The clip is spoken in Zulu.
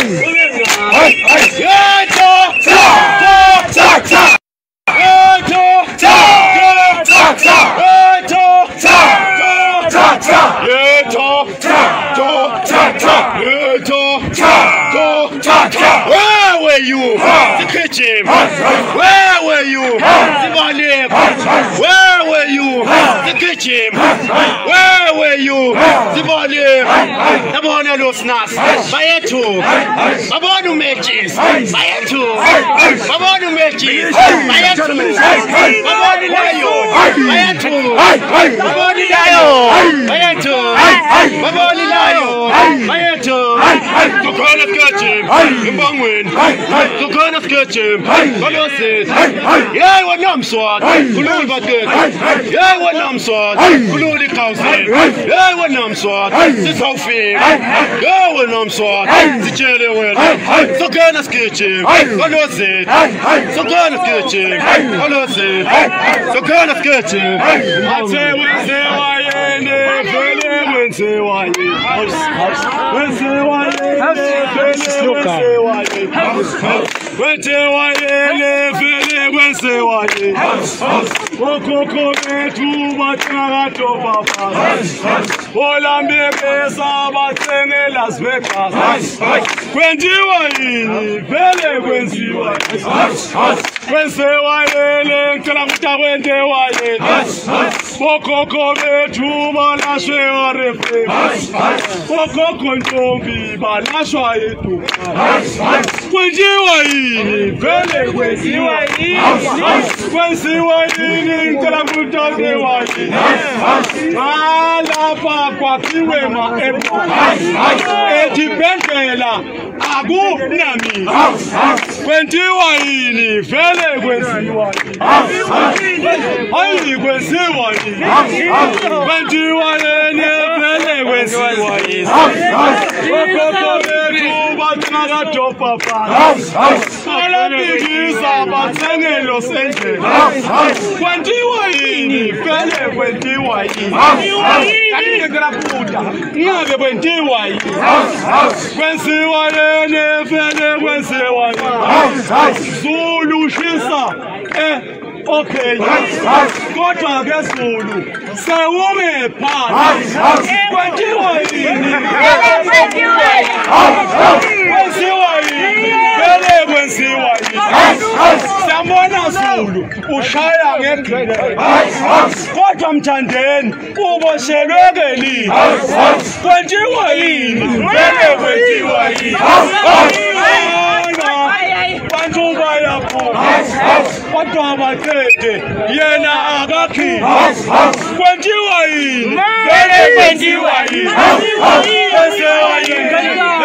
Where were you? The kitchen. Where were you? The volume. Where were you? The kitchen. Where were you? The volume. The one of those nuts. Buy it too. I want to make cheese. Buy it too. I want to make cheese. Buy it too. I want to lie you. Buy it too. I want to lie you. Buy it too. I want to lie you. Buy it too. The kind of kitchen. Mbabane. The kind of kitchen. What else is? Yeah, what I'm swat. Blue bucket. Yeah, what I'm swat. Blue the cows. Yeah, what I'm swat. The coffee. Yeah, what I'm swat. The jelly well. The kind of kitchen. What else is? The kind of kitchen. What else is? The kind of kitchen. I say, okay, what I guess Zulu. Say, woman, part. Samona Zulu, Ushaya Gekle. What I'm Tanden, Ubo Sherogeli. Yena Agaki. Kwentiwa.